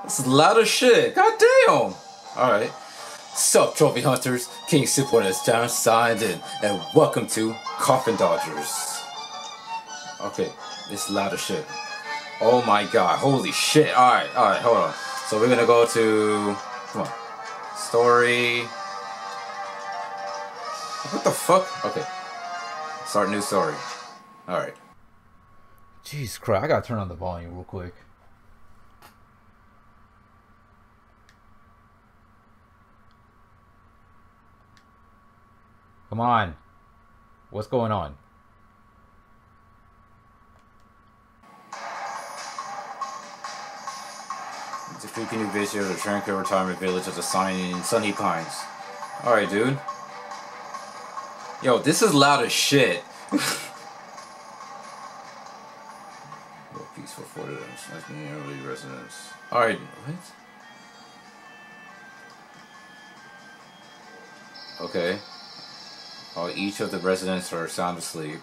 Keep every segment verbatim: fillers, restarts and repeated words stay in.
This is loud as shit. God damn. Alright. Sup, trophy hunters? King Sipone has down signed in, and welcome to Coffin Dodgers. Okay, this is loud as shit. Oh my god, holy shit. Alright, alright, hold on. So we're gonna go to... Come on. Story... What the fuck? Okay. Start new story. Alright. Jeez Christ, I gotta turn on the volume real quick. Come on. What's going on? It's a creepy new vision of the tranquil retirement village of the Sunny, Sunny Pines. Alright, dude. Yo, this is loud as shit. Peaceful footage. Nice early residence. Alright, what? Okay. Oh, each of the residents are sound asleep.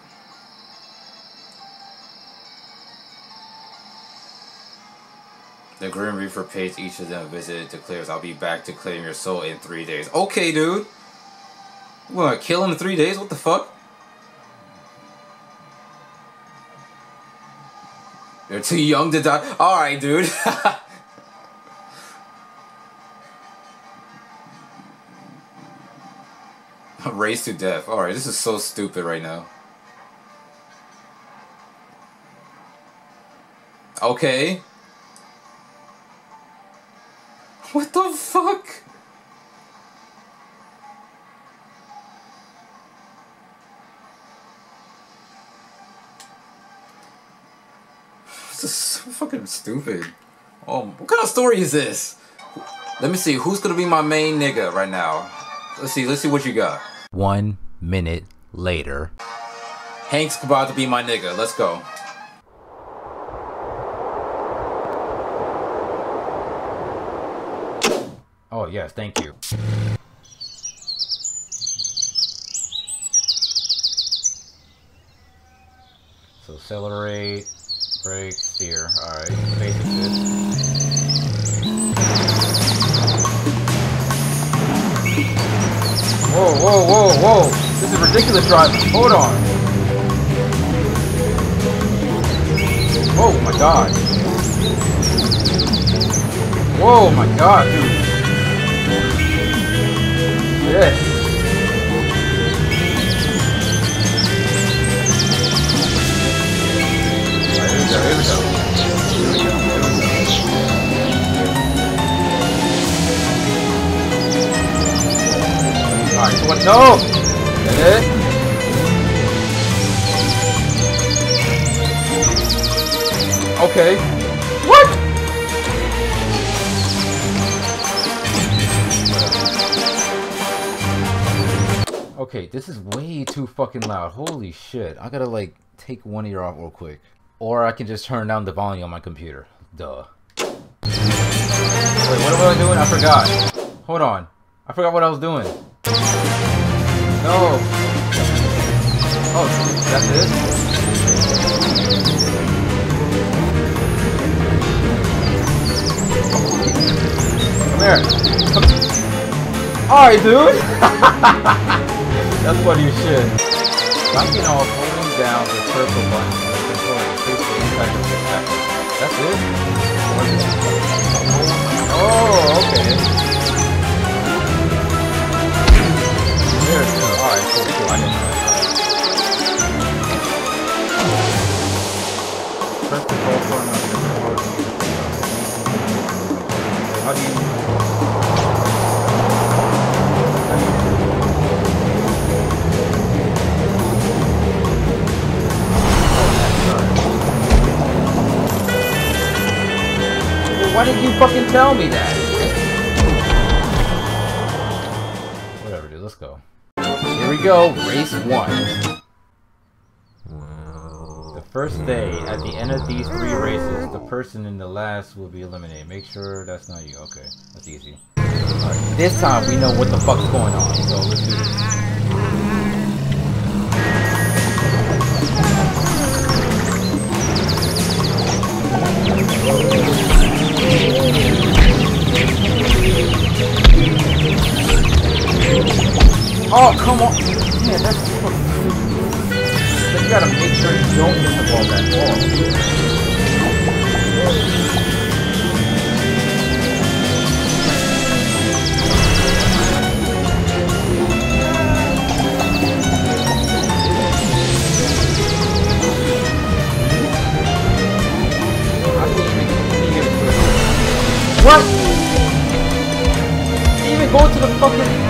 The Grim Reaper pays each of them a visit and declares, I'll be back to claim your soul in three days. Okay, dude. You wanna kill him in three days? What the fuck? They're too young to die. Alright, dude. Raised to death. Alright, this is so stupid right now. Okay. What the fuck? This is so fucking stupid. Oh, what kind of story is this? Let me see. Who's gonna be my main nigga right now? Let's see. Let's see what you got. One minute later. Hank's about to be my nigga. Let's go. Oh, yes. Thank you. So, accelerate, brake, steer. Alright. Basic shit. Whoa, whoa, whoa, whoa! This is ridiculous driving. Hold on. Oh my god. Whoa, my god, dude. Shit. Alright, here we go, here we go. Here we go, here we go. Alright, what? No! Is that it? Okay. What? Okay, this is way too fucking loud. Holy shit. I gotta, like, take one ear off real quick. Or I can just turn down the volume on my computer. Duh. Wait, what am I doing? I forgot. Hold on. I forgot what I was doing. No. Oh, that's it? Come here. Come. Alright, dude. That's funny as shit. Knocking off holding down the circle button to control the face inside of the attacker. That's it? Oh, okay. There it goes. Alright, cool, cool. I didn't know that. Press the control button on the controller. How do you... Why didn't you fucking tell me that? Whatever, dude. Let's go. Here we go. Race one. The first day, at the end of these three races, the person in the last will be eliminated. Make sure that's not you. Okay, that's easy. Alright, this time we know what the fuck's going on, so let's do this. Oh, come on. Man, that's so stupid. You gotta make sure you don't hit the ball that ball. What? Didn't even go to the fucking...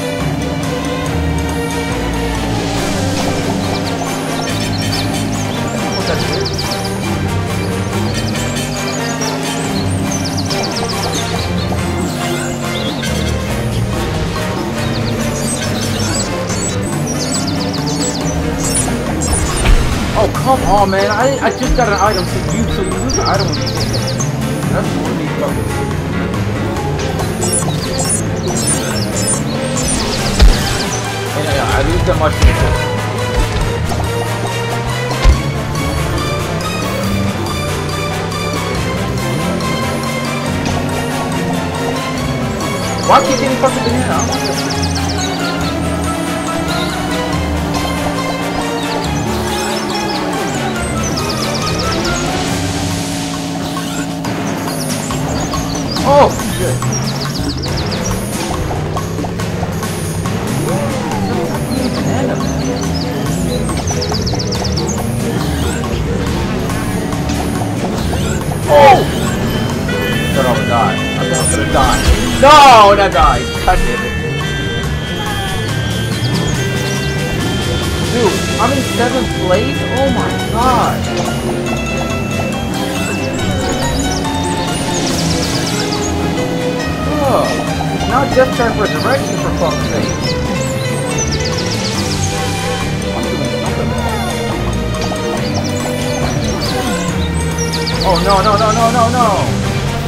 Oh, come on, man. I, I just got an item to you, so you lose the item when you get it. That's really fucking... Yeah, yeah, I lose that much to the why keep getting fucking banana? Oh shit! Banana, man. Oh! I thought I would die. I thought I was gonna die. No, not die. God damn it. Dude, I'm in seventh place? Oh my god. Oh, not just trying for a direction for fuck's sake. I'm doing something wrong. Oh no, no, no, no, no, no.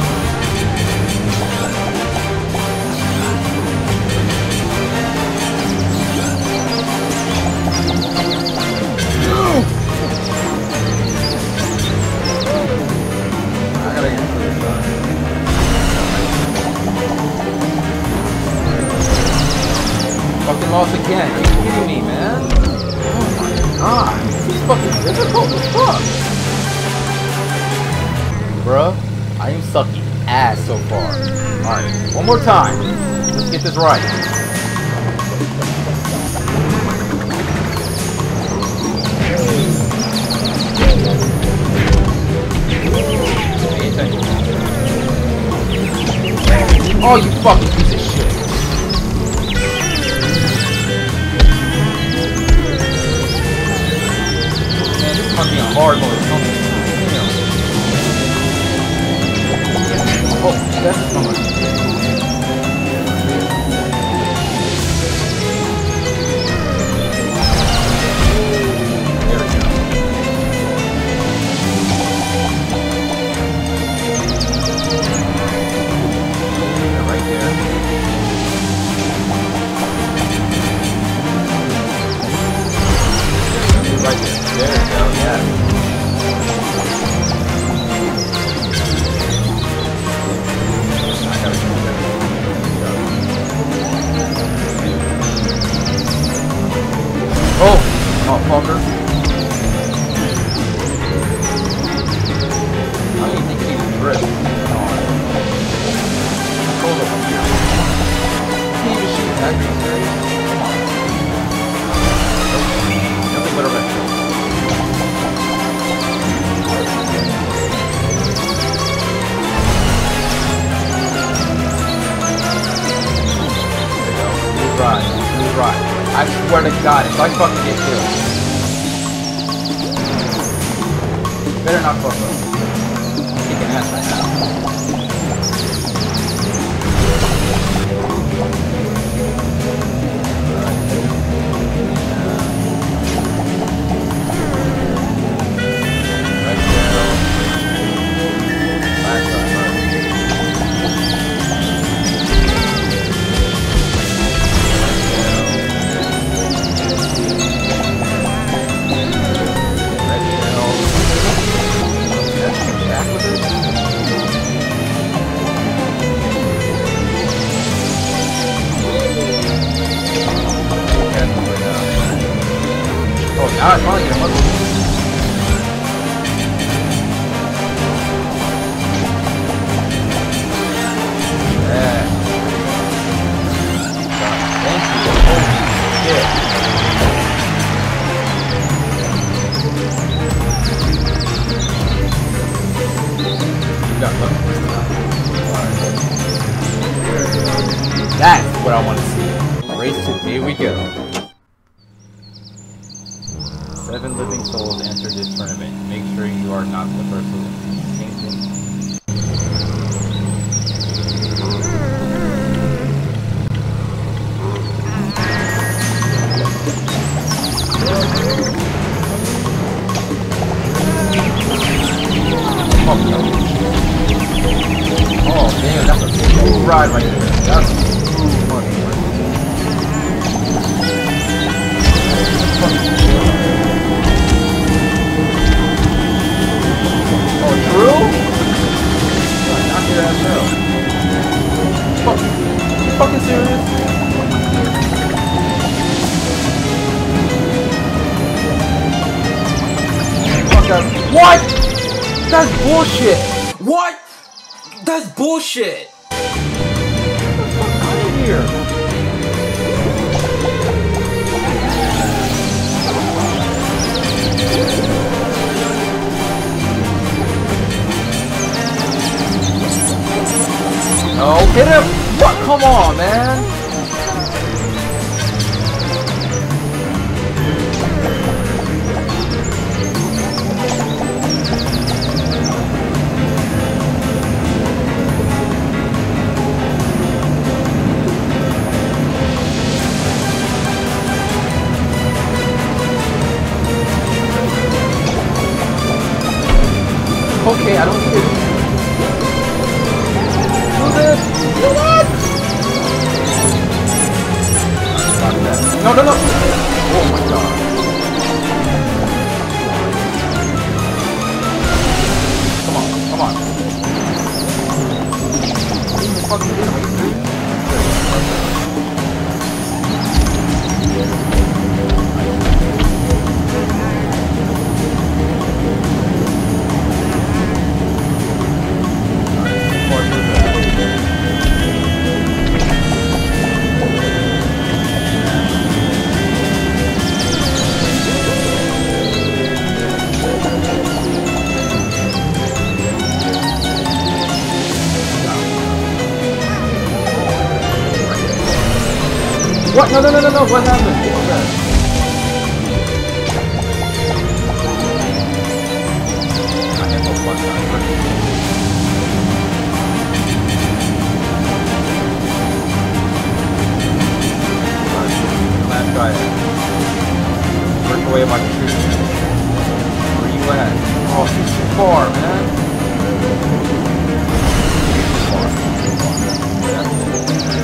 Fucking lost again. Are you kidding me, man? Oh my god. This is fucking difficult as fuck. Bruh, I am sucking ass so far. Alright, one more time. Let's get this right. Pay attention. Oh, you fucking piece of shit. Must be a hard mode or something. Oh, that's someone. There we go. Yeah, right there. Right there. There we go, yeah. I gotta go there. Oh! Oh, fucker. I don't even think it even drift. Hold up here. Can't even shoot that thing, serious? Nothing but a wreck. Right, you're right. I swear to God, if I fucking get killed, better not fuck up. I'm kicking ass right now. Right there. Back up. Now I finally get a muscle. Yeah. Thank you. Holy shit. You got lucky this time. That's what I want to see. Race two. Here we go. Seven living souls enter this tournament. Make sure you are not the first living. Same thing. Oh damn, that's a smooth ride right there. That's a smooth fucking ride. Oh, true? Knock your ass out. Fuck. You fucking serious? Fuck out. What? That's bullshit. What? That's bullshit. Get the fuck out of here. No, hit him! What? Come on, man! Okay, I don't see it. Do this! Do that! Fuck that. No, no, no! Oh my god. Come on, come on. You fucking get him, are you serious? What? No, no, no, no, no. What happened? What was that? I have no fun time. Last guy. Work away my computer. Where you at? Oh, he's too far, man. Too far. That's it.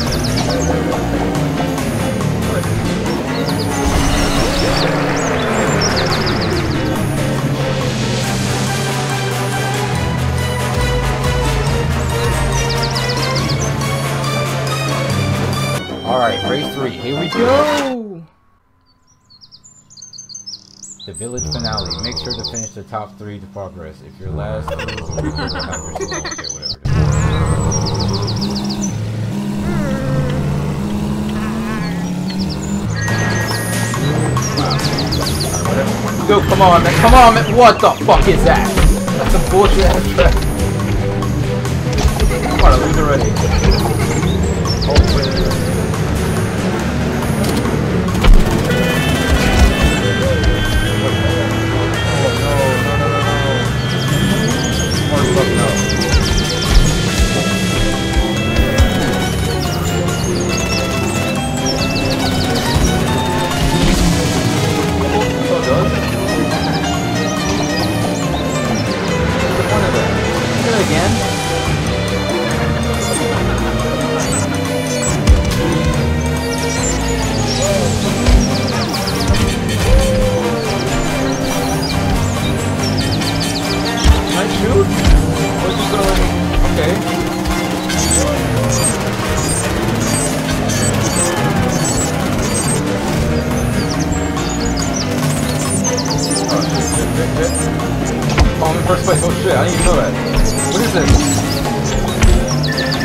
Alright, race three, here we go! The village finale. Make sure to finish the top three to progress. If you're last, you'll have your slow. Okay, whatever it is. Go, come on, man, come on, man. What the fuck is that? That's some bullshit ass track. I'm about to lose already. Oh, wait. Oh, no, no, no, no, no. Oh, fuck no. Again?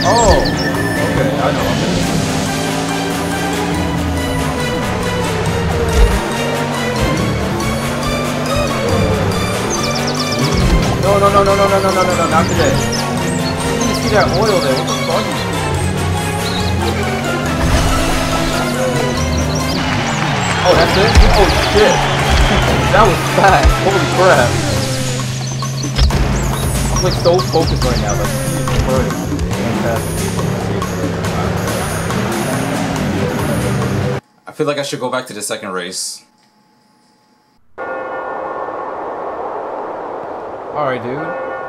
Oh, okay, I know. Okay. No, no, no, no, no, no, no, no, no, no, not today. You see that oil there? What the fuck? Oh, that's it? Oh shit! That was fast. Holy crap! I'm like so focused right now. Like, Jesus Christ. I feel like I should go back to the second race. Alright, dude.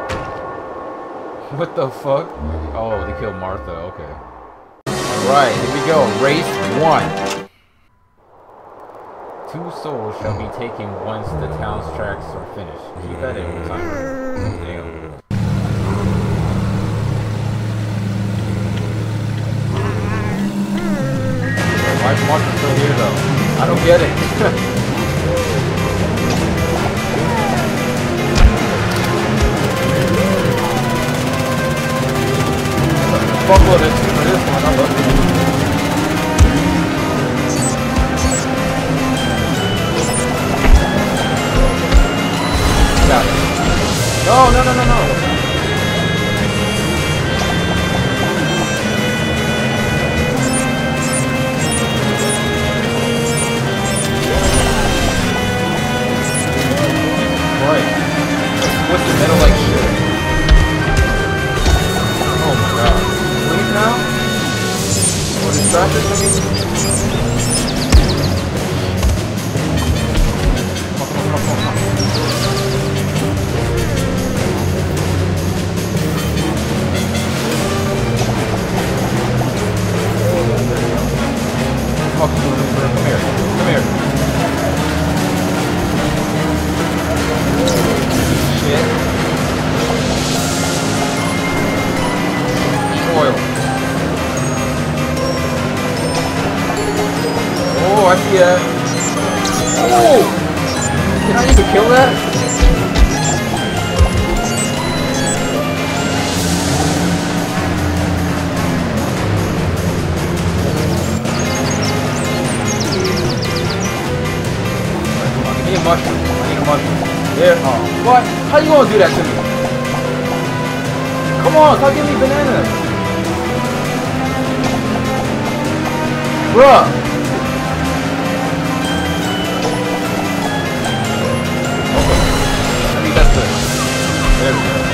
What the fuck? Oh, they killed Martha. Okay. Alright, here we go. Race one. Two souls shall be taken once the town's tracks are finished. Keep that in timer. Damn. Why is Martha still here though? I don't get it. Buckle it for this one, I love it. Got it. No, no, no, no, no. Right. What's the middle like shit? Oh my god. Now? What is traffic? Come here. Come here. Shit. Oil. Oh, I see that. Oh! Did I even kill that? I need a mushroom. I need a mushroom. There. Oh, what? How you gonna do that to me? Come on, stop giving me bananas. Bruh. There we go.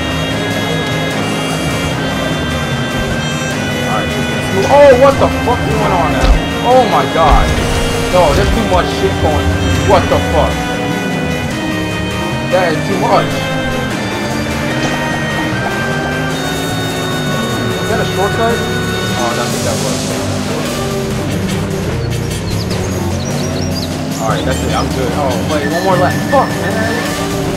Alright, oh, what the fuck is going on now? Oh my god. No, there's too much shit going. What the fuck? That is too much. Is that a shortcut? Oh, I don't think that was. Alright, that's it. I'm good. Oh, wait, one more lap. Fuck, man.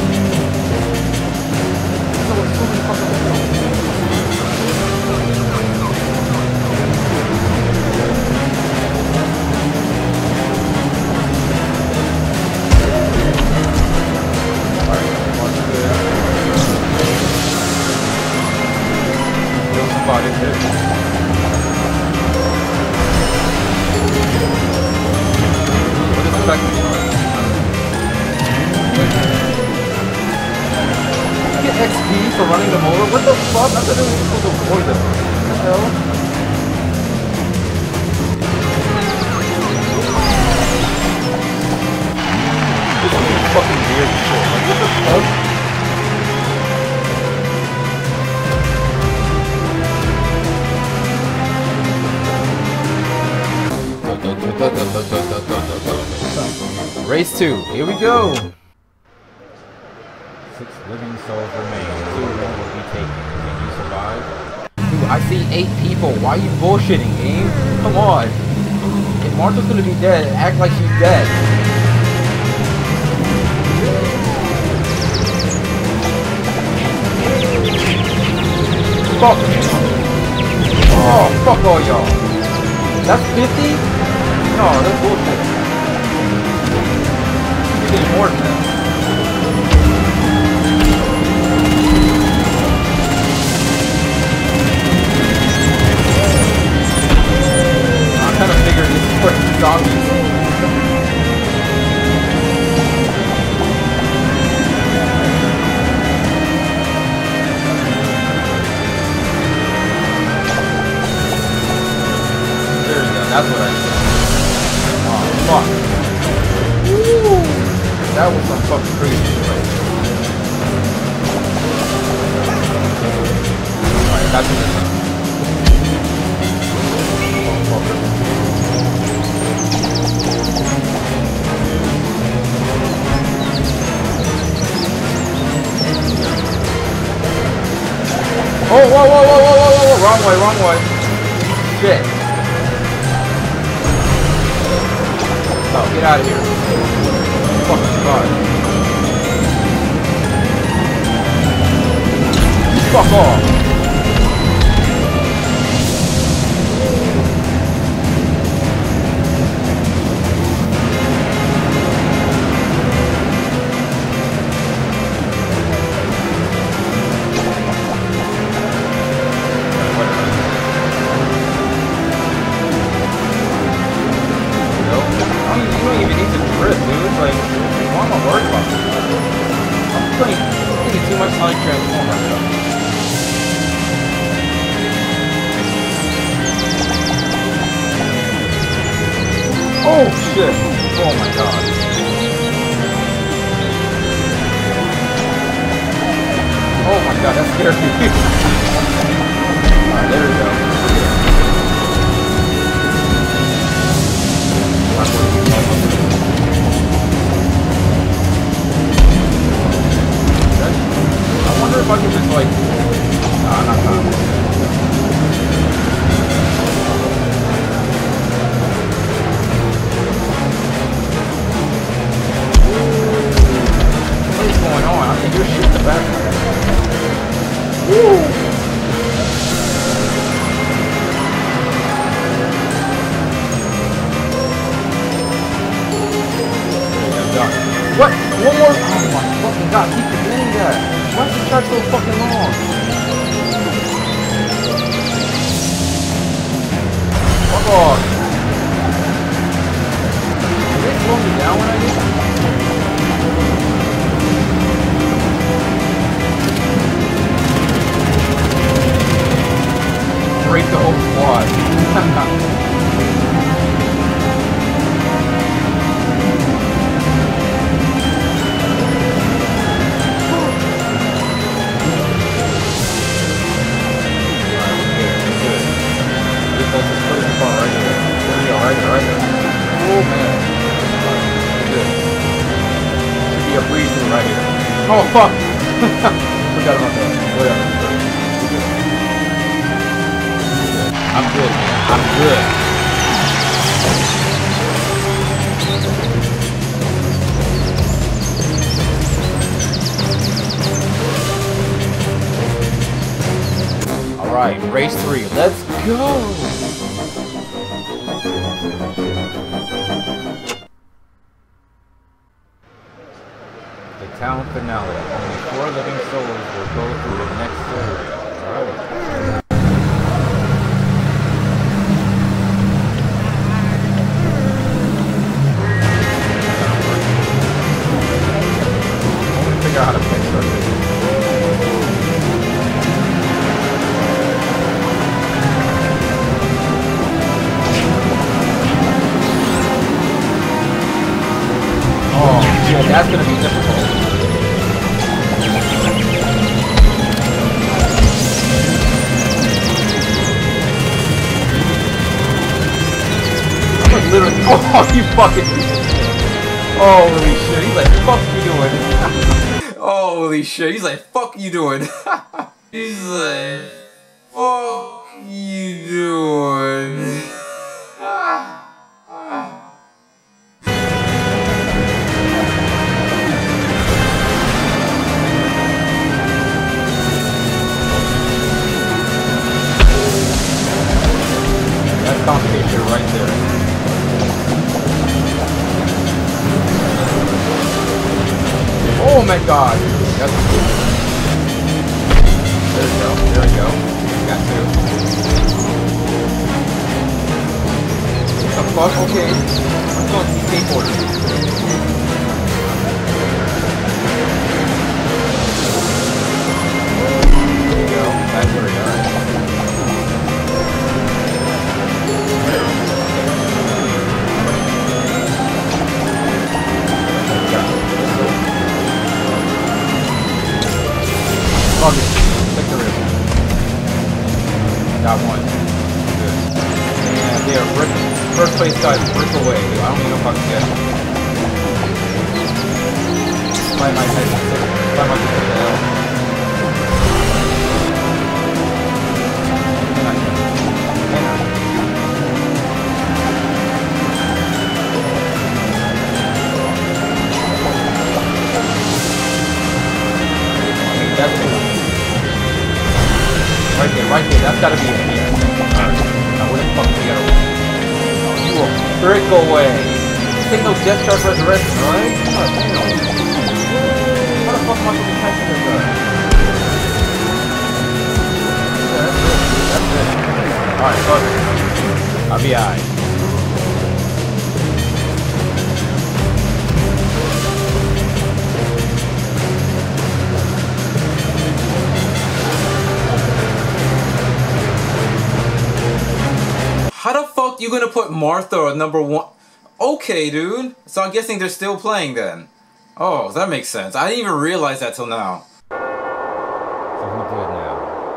X P for running them over? What the fuck? I thought it was supposed to avoid them. What the hell? This is fucking weird shit. Like, what the fuck? Race two, here we go! Six living souls remain. Two more will be taken. Can you survive? Dude, I see eight people. Why are you bullshitting, game? Come on. If Martha's gonna be dead, act like she's dead. Fuck. Oh, fuck all y'all. That's fifty? No, that's bullshit. You're getting more than that. That's what I said. Oh, fuck. Woo! That was some fucking crazy shit right there. Alright, that's what this is. Oh, whoa, whoa, whoa, whoa, whoa, whoa, whoa, wrong way, wrong way. Shit. Oh, get out of here. Fucking God. Fuck off. Oh shit! Oh my god. Oh my god, that scared me. Alright, there we go. I wonder if I can just like... Nah, not that. Going on? I think you're shit in the back. Woo! What? One more? Oh my fucking god! Keep forgetting that. Why does it start so fucking long? Fuck off! Did they slow me down when I did that? Break the whole squad. Right there, right there. Oh man. Good. Should be a breeze through right here. Oh fuck! Forgot about that. Whatever. I'm good, man. I'm good. Alright, race three. Let's go! The town finale. Only four living souls will go through the next story. Alright. Figure out how to fix it. Oh shit, that's gonna be difficult. I'm like literally. Oh, you fucking. Holy shit, he's like, fuck you doing? Holy shit, he's like, fuck you doing? He's like, fuck you doing? That's competition right there. Oh my god! That's cool. There we go, there we go. Got two. What the fuck? Okay. I'm going to skateboarding. There we go. That's where we are. They are brick, first place guys, brick away. Dude, I don't even know if I can get them. Why am I taking it? Why am I taking the L? That's it. Right there, right there. That's gotta be it. Alright. Now where the fuck do we gotta go? Oh, you will frick away. Take no Death Shark Resurrection, right? God damn. How the fuck am I supposed to catch this guy? Yeah, that's it. That's it. Alright, fuck it. I'll be alright. How the fuck you gonna put Martha at number one? Okay, dude. So I'm guessing they're still playing then. Oh, that makes sense. I didn't even realize that till now. So who did now?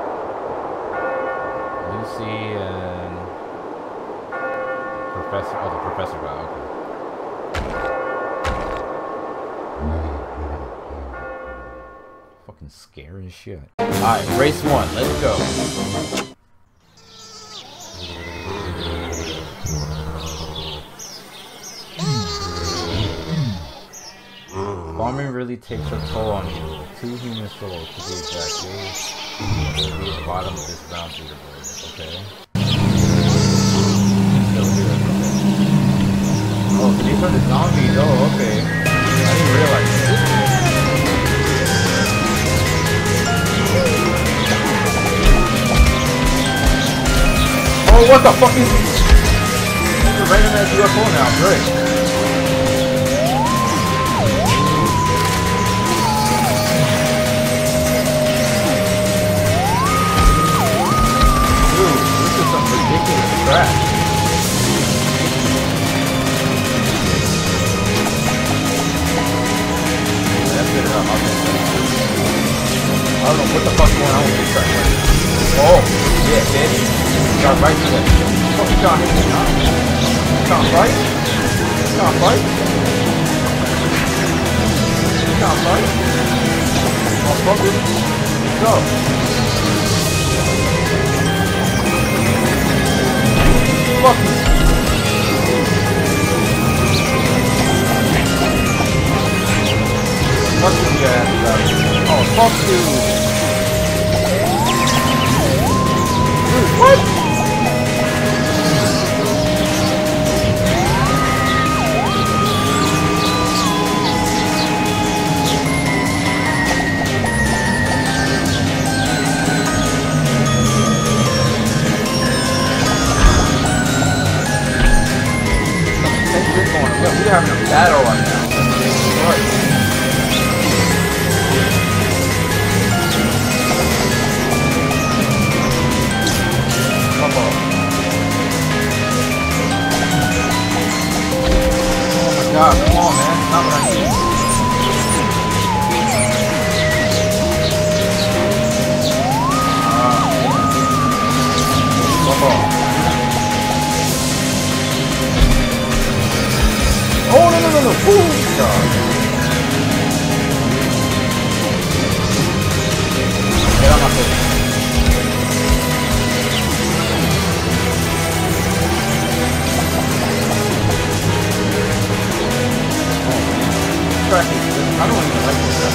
Lucy and Professor. Oh, the Professor guy. Okay. Fucking scary as shit. All right, race one. Let's go. Farming really takes a toll on you. Two human souls to be exact. You'll be at the bottom of this round leaderboard. Okay. Still here. Oh, so these are the zombies. Oh, okay. I didn't realize this. Oh, what the fuck is this? It's a random ass U F O now. Great. Ridiculous crap. That's it up. I'll take that. I don't know what the fuck's going on with this track. Oh, yeah, bitch. Got right to it. What you trying to hit me, huh? You trying to fight? You trying to fight? You trying to fight? Motherfucker? Let's go. Fuck you. Fuck you, your ass about it. Oh, fuck you. Dude, what? We're having a battle right now. Right. Come on. Oh my god, come on, man. Not what I need. Uh, come on. Oh, no, no, no, no. Ooh, God. Get on my face. Oh, track is good. I don't even like this stuff.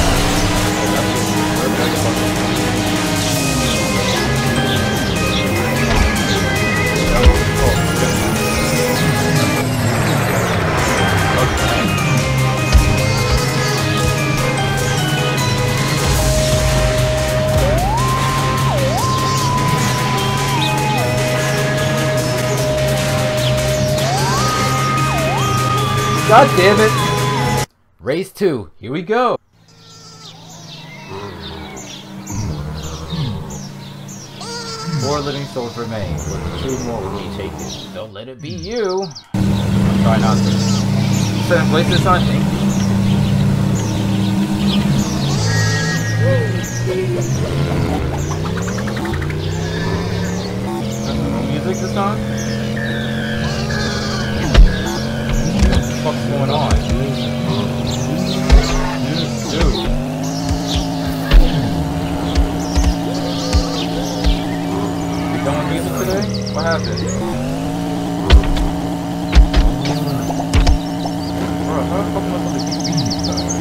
God damn it! Race two, here we go! Four living souls remain, but two more will be taken. Don't let it be you! I'll try not to. Second place this time, thank you. No music this time? fuck's going on? Dude. You done with music today? What happened? Bro, how the fuck am I supposed to keep beating you guys?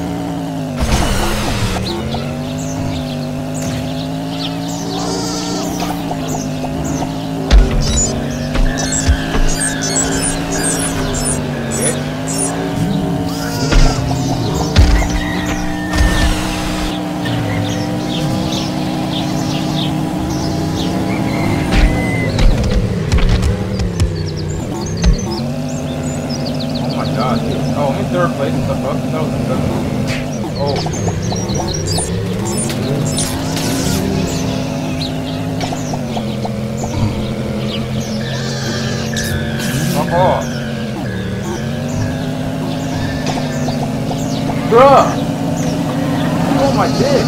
Oh, I'm in third place. What the fuck? That was in third place. Oh. Fuck off. Bruh! Oh my dick!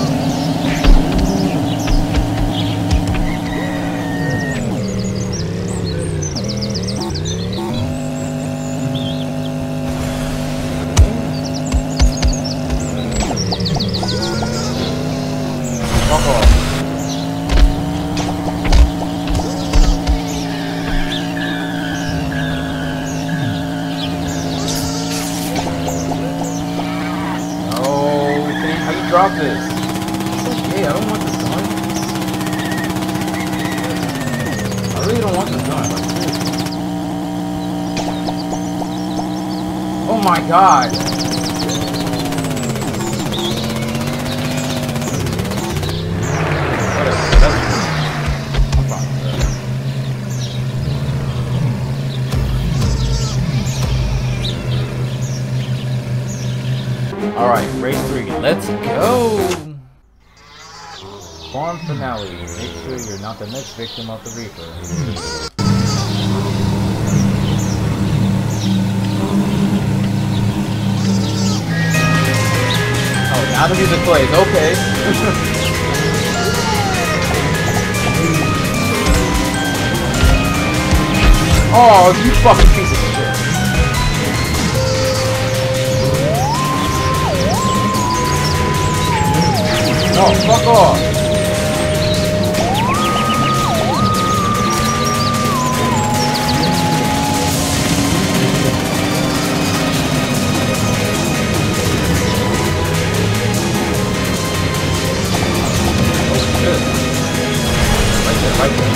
Drop this. Okay, I don't want this gun. I really don't want this gun. Oh my god. Alright, race three, let's go! Farm finale, make sure you're not the next victim of the Reaper. Oh, now the music plays, okay. Oh, you fucking piece of shit. Oh, fuck off! Oh shit. Right there, right there.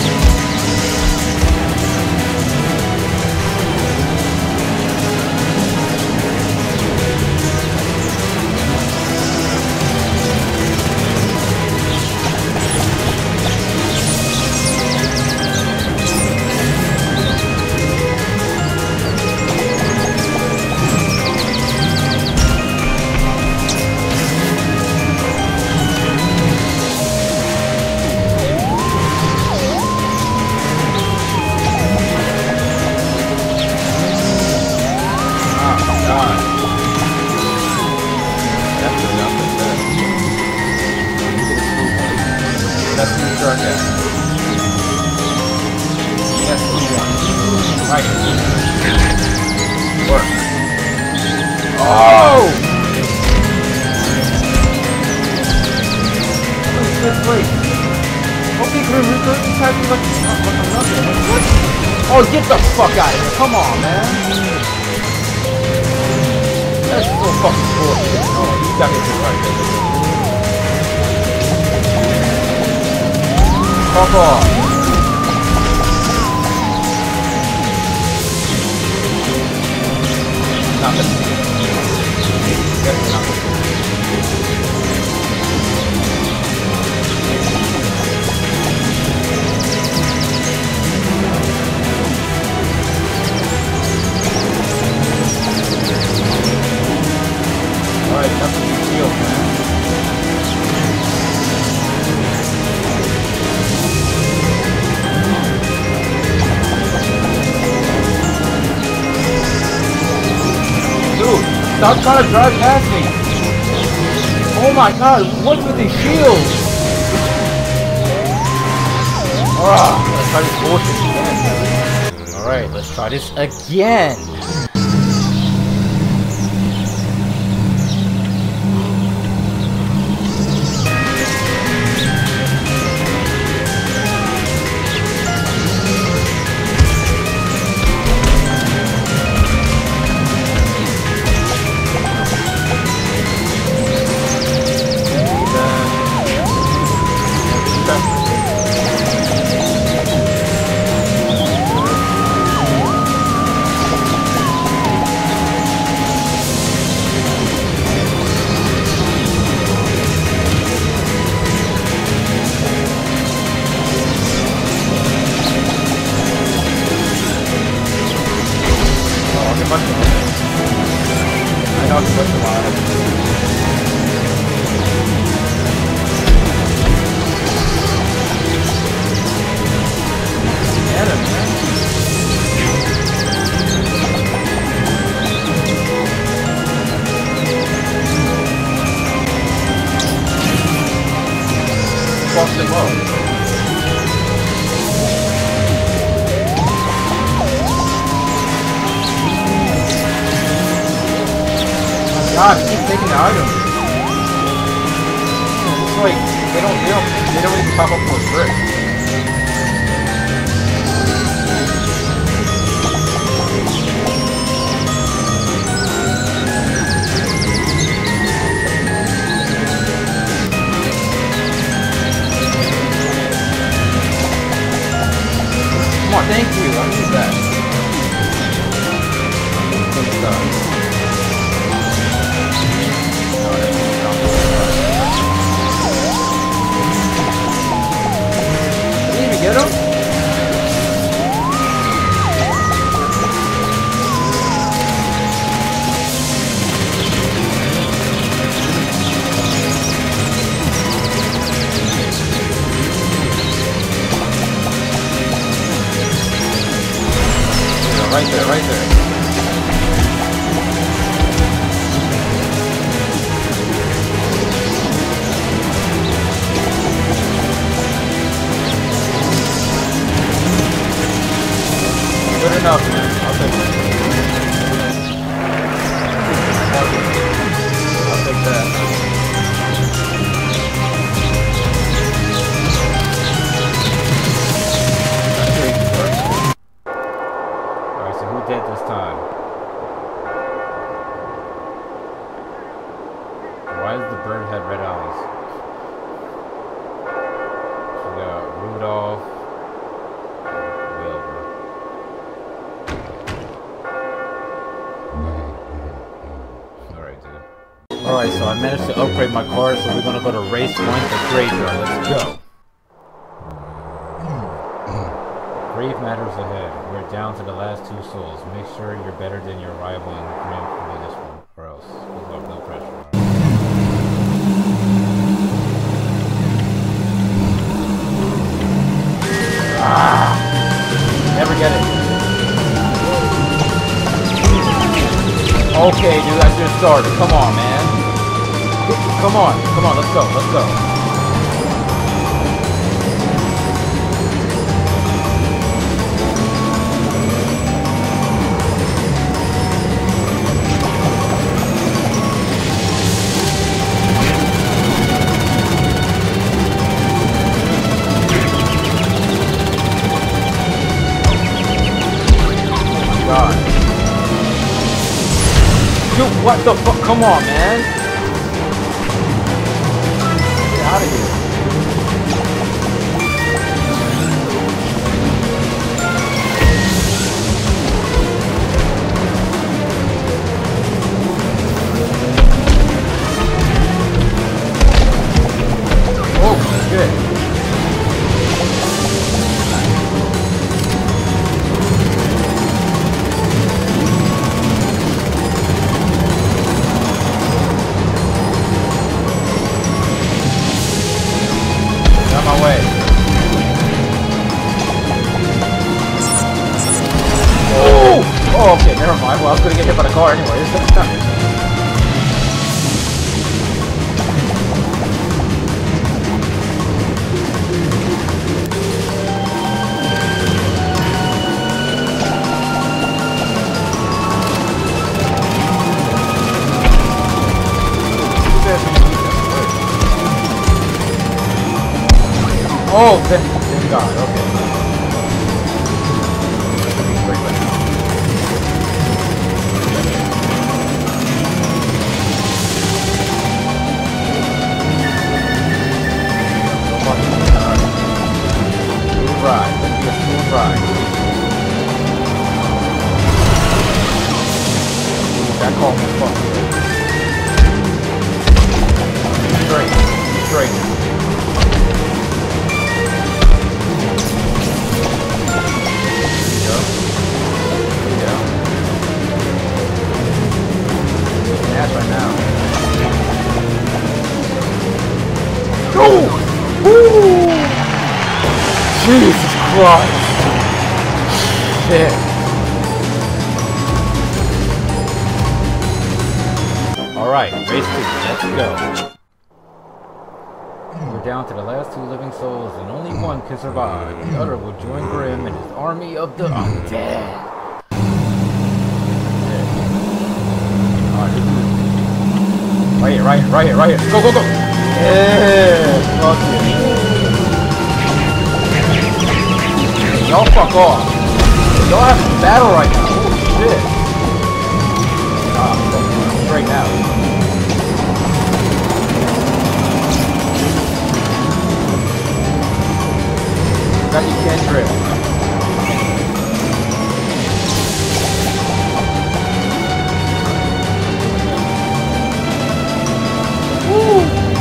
That's the truck at. That's the one. Right. Work. Oh! Wait, wait, wait. Okay, Grim Reaper, you have me like another. What? Oh, get the fuck out of here. Come on, man. That's so fucking bullshit. Oh, you got me right there. Fuck off. Not listening. Definitely not listening. Alright, that's a big deal, man. Stop trying to drive past me! Oh my god, what's with these shields? Ah, let's try this bullshit again. Alright, let's try this again. can push him. I know I can push him while I have to. Get him, man. Fuck him up. God, keep taking the items. It's like they don't, they don't, they don't even pop up for a brick. Come on, thank you. I need that. Good stuff. Get him? Right there, right there. Good enough, man. I'll take it. I'll take that. Alright, so who did this time? Why does the bird have red eyes? We got Rudolph. Alright, so I managed to upgrade my car, so we're gonna go to race one to graveyard. Let's go. Grave matters ahead. We're down to the last two souls. Make sure you're better than your rival and grim for this one, or else we'll have no pressure. Ah! Never get it. Okay, dude, I just started. Come on, man. Come on, come on, let's go, let's go. God. Dude, what the fuck? Come on, man. Get out of here. Oh, shit. My way. Oh! Oh, okay, never mind. Well, I was gonna get hit by the car anyways. Oh, thank, thank God, okay. Smooth ride, let's be a smooth ride. That call was fucking straight, straight. shit. Alright, race two, let's go. We're down to the last two living souls, and only one can survive. The other will join Grim and his army of the undead. Right here, right here, right here, right here. Go, go, go! Yeah! Fuck yeah. Y'all fuck off. Y'all have a battle right now. Holy shit. Ah, fuck. Right now. Got you can't drill. Woo!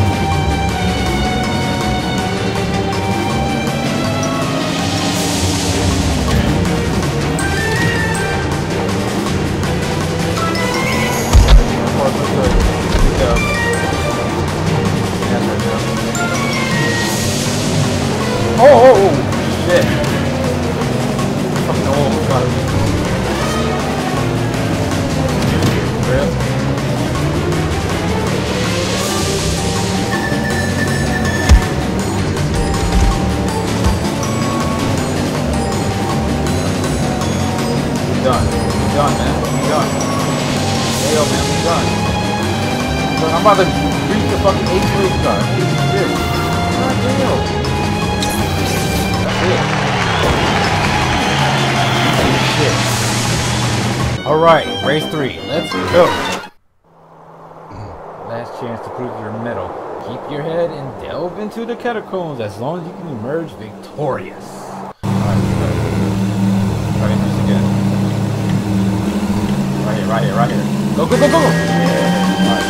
Oh, oh, oh, shit. Fucking old, got it. Real? We done. We done, man. We done. Hey, yo, man, we done. Look, I'm about to reach the fucking eighth race car. Shit. God damn. Alright, race three, let's go! Last chance to prove your mettle. Keep your head and delve into the catacombs as long as you can emerge victorious. Alright, try to do this again. Right here, right here, right here. Go, go, go, go! Yeah. Alright,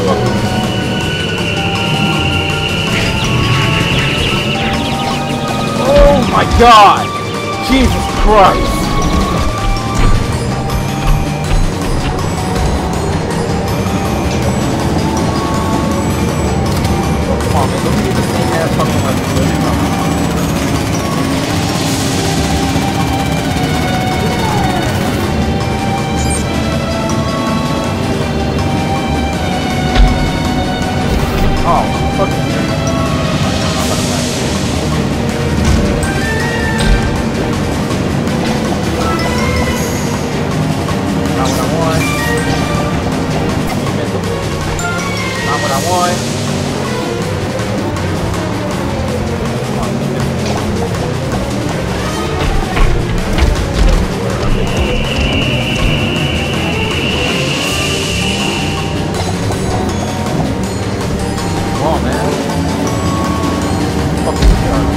oh my god! Jesus Christ! Oh, come on, man. Don't be the same ass fucking like this. Oh, fucking shit. Not what I want. Not what I want. Come on, man. Fucking retarded.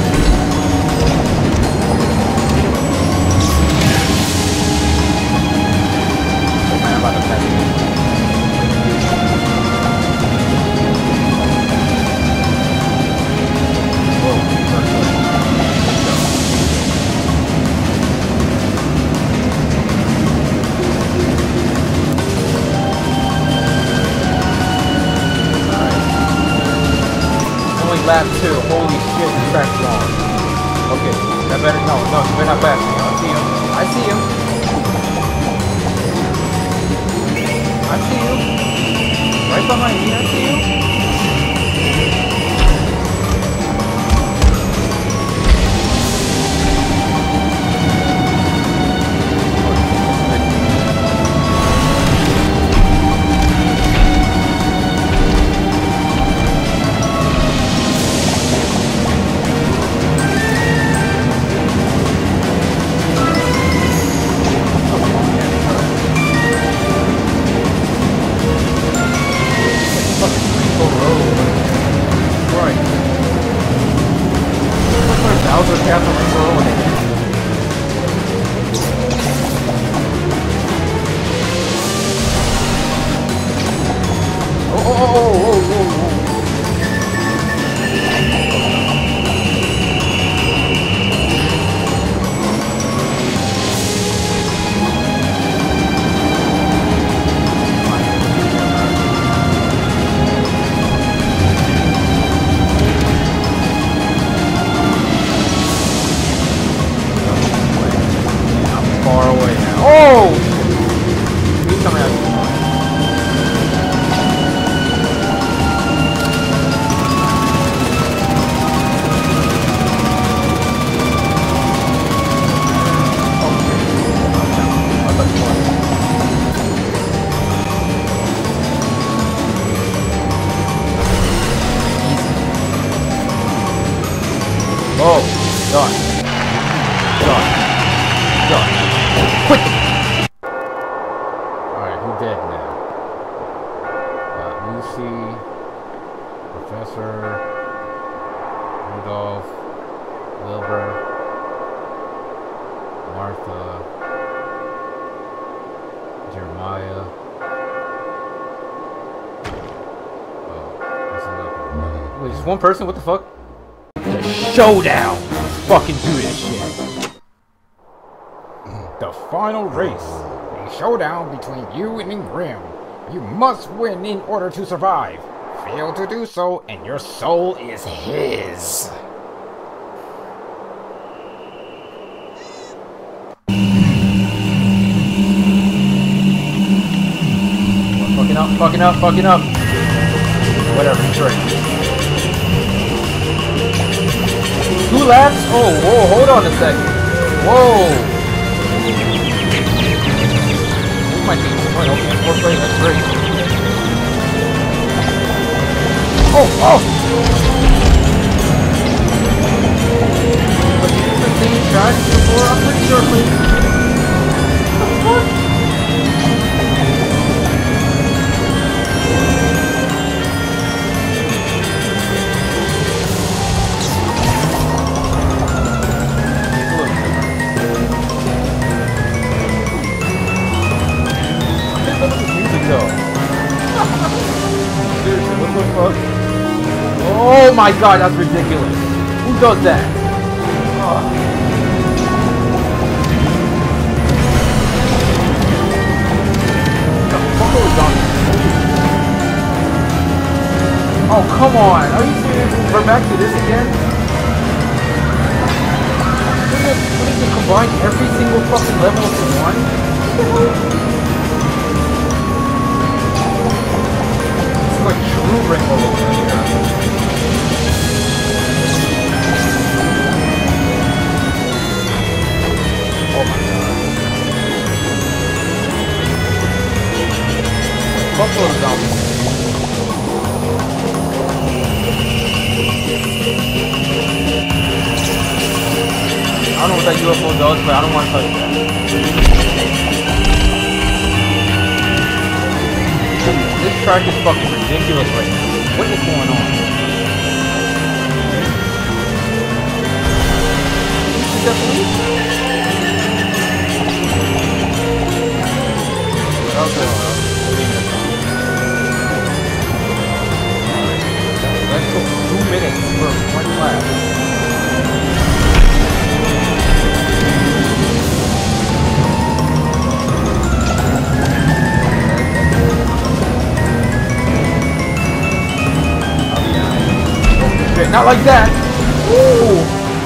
Lap two. Holy shit, the track's long. Okay, that better no, no, you better not pass me. I see him. I see him. I see you. Right behind me, I see you. Oh! He's coming out. Oh, God. God. God. Quick! Alright, who's dead now? Uh, Lucy, Professor, Rudolph, Wilbur, Martha, Jeremiah. Oh, that's another one. Wait, just one person? What the fuck? Showdown! Let's fucking do this shit. The final race. A showdown between you and Grim. You must win in order to survive. Fail to do so, and your soul is his. Fucking up, fucking up, fucking up. Whatever, sure. Two laps? Oh, whoa, hold on a second. Whoa. This might be one. Okay, fourth place, that's great. Oh, oh! But you used the same strategy before? I'm pretty sure. What the fuck? Seriously, what the fuck? Oh my god, that's ridiculous. Who does that? Oh. The fuck was on? Oh, come on. Are you serious? We're back to this again? What is it, combine every single fucking level into one? Like true rainbow over here. Oh my god. Buffalo zombies. I don't know what that U F O does, but I don't want to touch that. This track is fucking ridiculous right now. What is going on? Is that police? Okay, well. Let's go two minutes for one lap. Not like that. Ooh.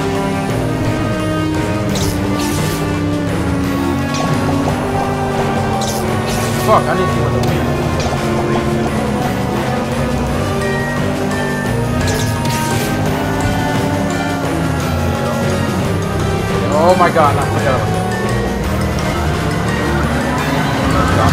Fuck, I didn't see what the wheel. Oh my god, I forgot about that.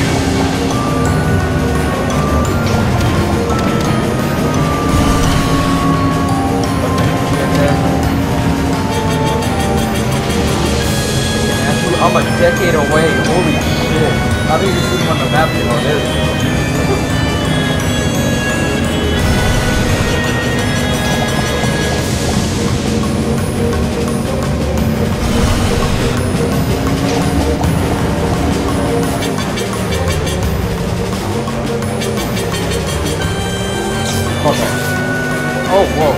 I'm a decade away, holy shit. I don't even see him on the map anymore, there he is. Okay. Oh, whoa.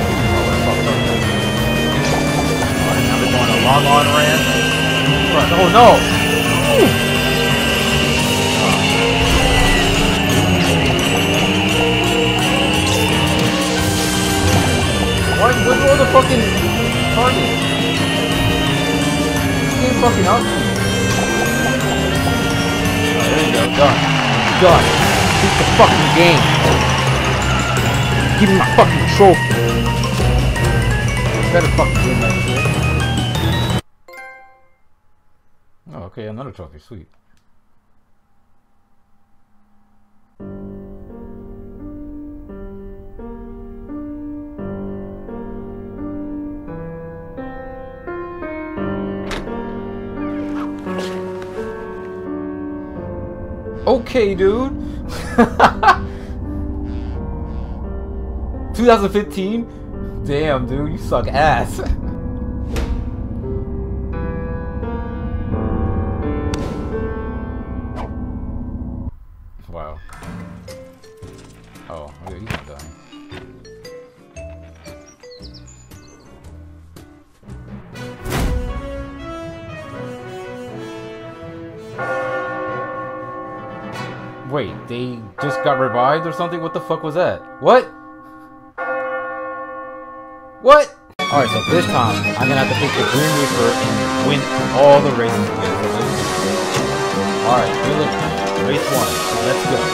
Alright, now we're going a long on ramp. Oh no! Ooh. Why? Where's all the fucking targets? This game fucking up. done. Done. Beat the fucking game. Give me my fucking trophy. Better fucking win that shit. Oh, okay, another trophy. Sweet. Okay, dude. twenty fifteen? Damn, dude, you suck ass. Wow. Oh, okay, he's not done. Wait, they just got revived or something? What the fuck was that? What? What? Alright, so this time, I'm gonna have to pick the Green Reaper and win all the races again. Alright, Village, race one. Let's go.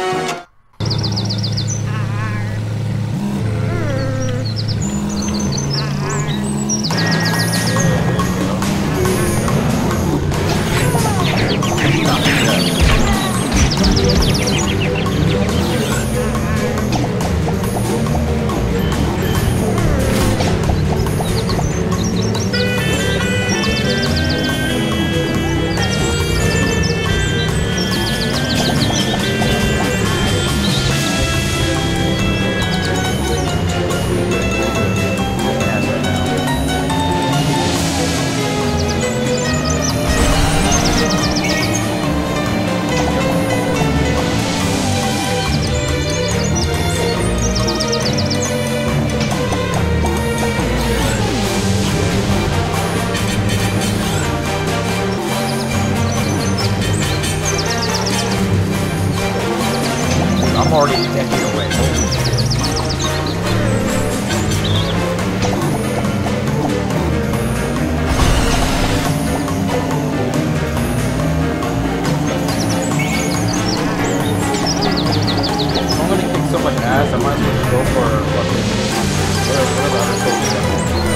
I'm already a decade away. I'm gonna kick so much ass, I might as well just go for fucking whatever other trophies are.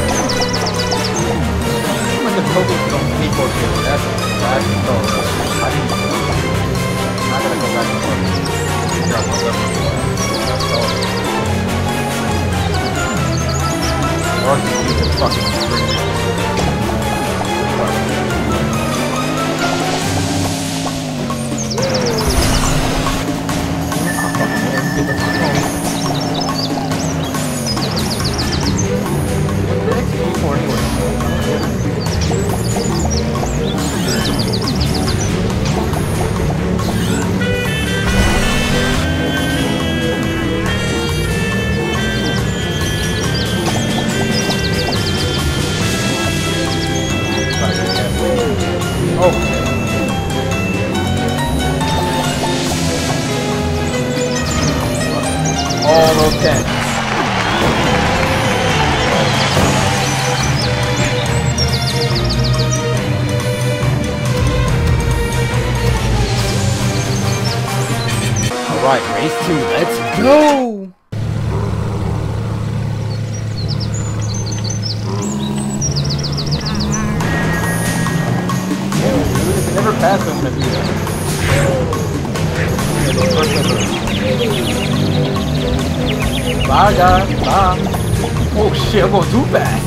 I'm like the trophies don't pay for it. That's that's so I didn't I gotta go back and forth. Figure out what level to play. That's all. Or just use the fucking string. Get the fuck home. What the X P for anyway? Oh. All those tens. Alright, race two, let's go! Yeah, dude, if you never pass, I'm gonna do that. Bye, guys. Bye. Oh shit, I'm going too fast.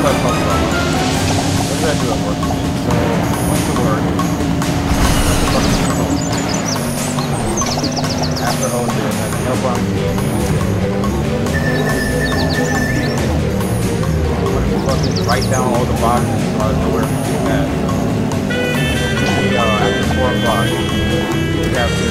what I talked about. What did I do at work today? So, I went to work. After home, I had to help on the fucking write down all the boxes out of nowhere from the past. We, uh, after four o'clock, we have to,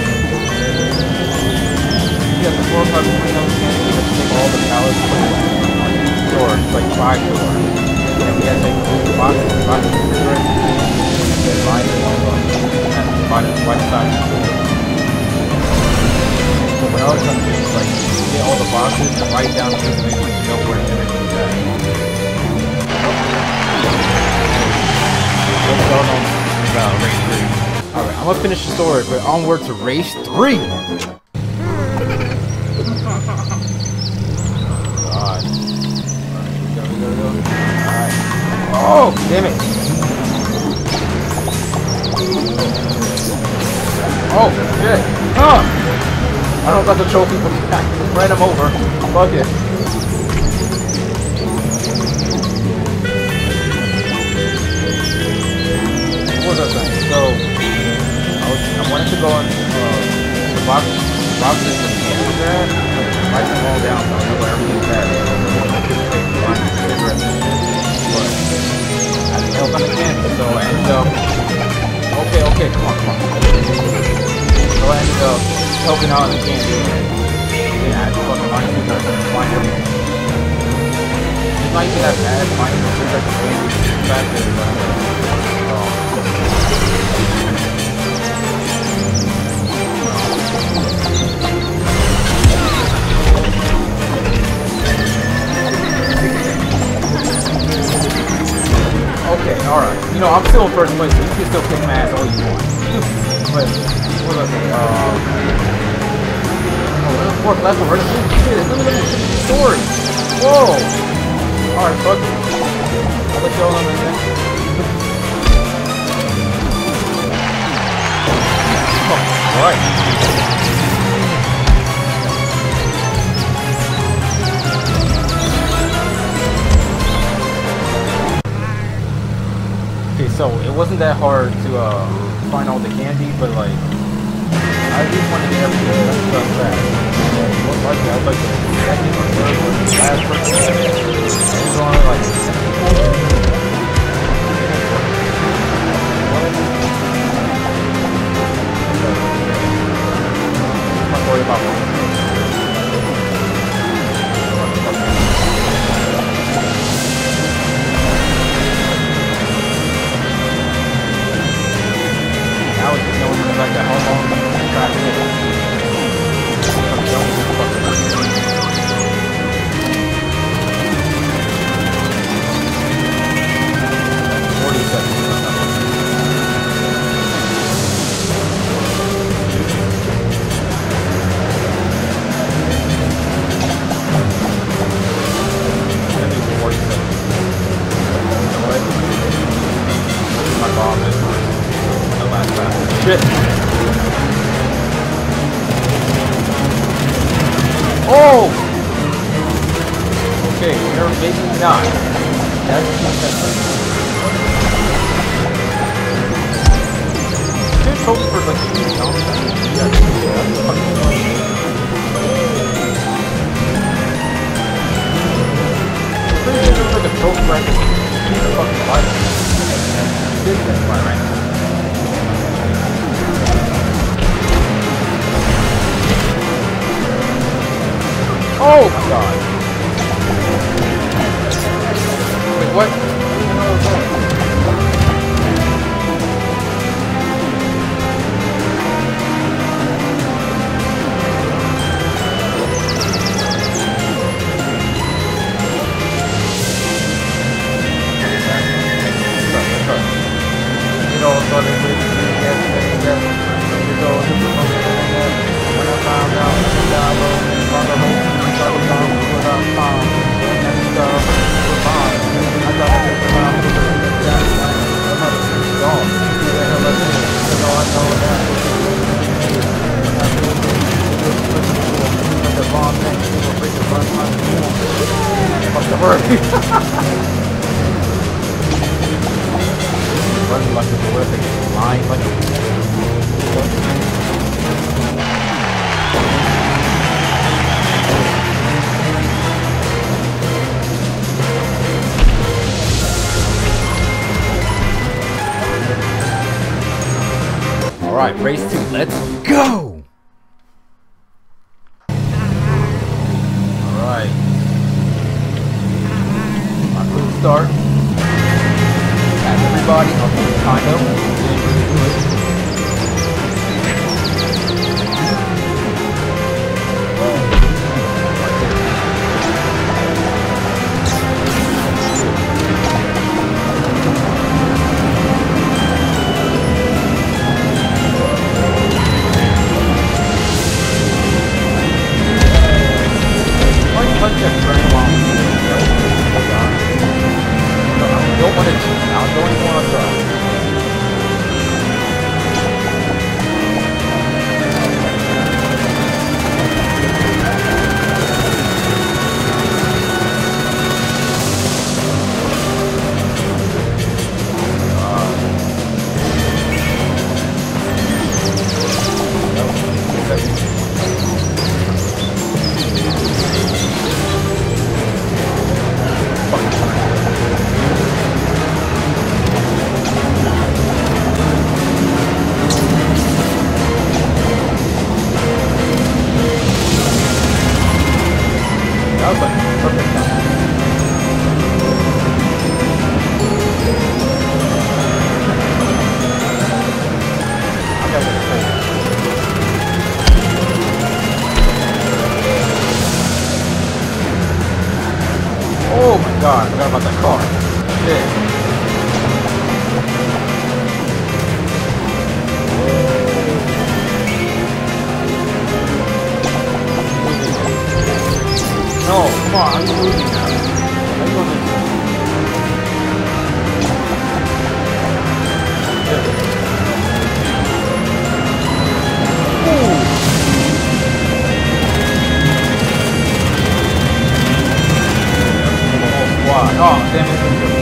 we have the four o'clock window candy, we have to take all the pallets from each door, it's like five doors. And we had to take all the boxes, the boxes of the refrigerator, and then line them all up, and divide it right side of the door. So what I was trying to do is like, get all the boxes and write down the information to know where everything's at. What's going on about race three? Alright, I'm gonna finish the story, but onward to race three! God. Alright, go, go, go. Alright. Oh, damn it! Oh, shit! Huh! I don't got the trophy, but I ran him over. Fuck it. What was I saying? So, I, was, I wanted to go on uh, the box, boxes with the candy there, write them all down so I know where everything's at. I couldn't take the line of cigarettes and shit. But I had to help on the candy, so I ended up. Okay, okay, come on, come on. So I ended up helping out in the candy, and yeah, I had to fucking find cigarettes and find everything. It's not even that bad, finding the cigarettes and candy. It's bad there, but um, okay, alright. You know, I'm still in first place, so you can still kick my ass all you want. But, what was I saying? Uh, oh, there's a fourth level. Where's the shit? Let me look at the story. Whoa! Alright, fuck it. I'll let you all know in a minute. Oh, alright. Okay, so it wasn't that hard to uh, find all the candy, but like, I just wanted to get everything stuff back. Most likely, I was like the second or third or the last person. I was only like ten people. I'm not worried about one. I was just knowing like that how long I'm trying to get. I'm showing you fucking forty seconds. forty seconds. My bomb is the last time. Shit. Oh! Okay, you're maybe not. That's not that thing. There's hope for like you know. Yeah, that's fucking funny. I'm pretty sure there's like a trophy bracket in the fucking Bible. This thing, right? Oh my god. Wait, what? You know, so they did yesterday, that you know, this was something that when I found out the download and found the whole I was on, put up, um, and stuff, put on, I thought worry. Running like a horrific, flying like a... Alright, race two, let's go! Alright. My quick start. Pass everybody, I'll do kind of. Didn't really do it. Don't want to cheat now, don't even want to try. Oh my god, I forgot about that car. Shit. No, come on, I'm moving now. How you gonna do this? Ooh. Oh, damn it.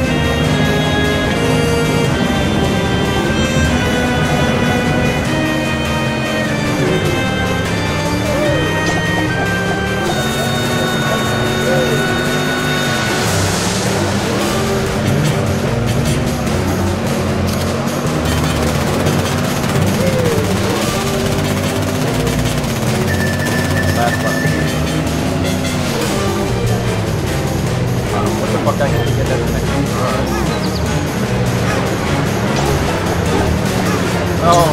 Last one. What the fuck I had to get that next one? Oh.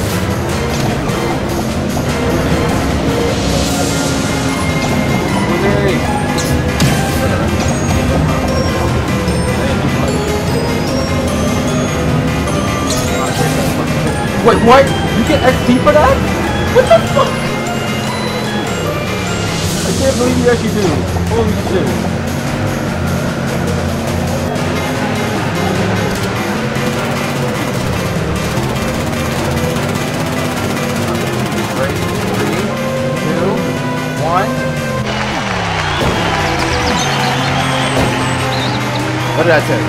Wait, what? You get X P for that? What the fuck? I can't believe you actually do. Holy shit. What did I tell you?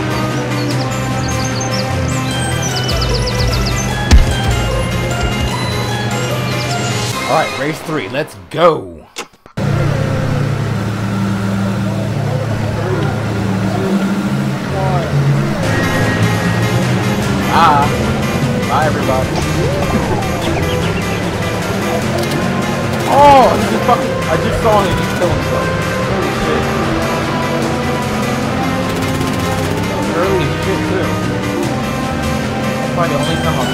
Alright, race three, let's go! Ah, bye everybody. Oh, he just fucking, I just saw him just kill himself. Holy shit. Early as shit too. That's probably the only time I'm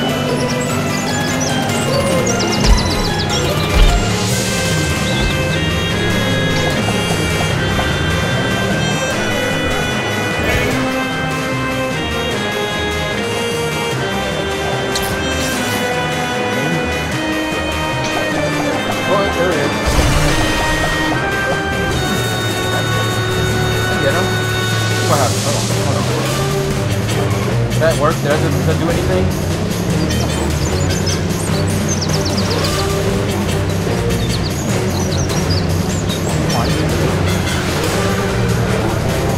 There it is. Get him. What happened? Hold on. Hold on. Did that work? Did that, did that do anything? Come on.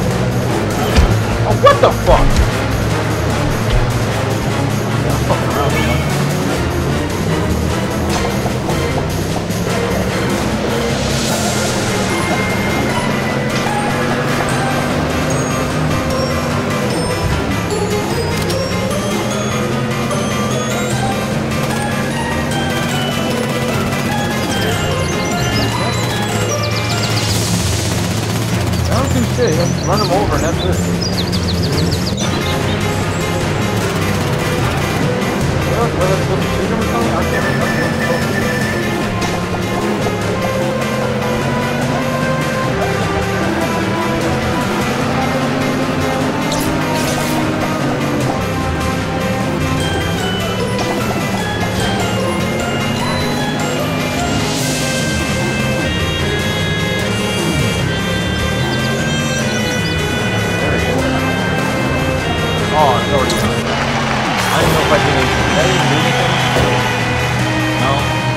What the fuck? Yeah, I'm fucking around with that. I don't do shit. Just run them over and that's it. Oh, it's already done. I don't know if I did anything. Did I even do anything? No.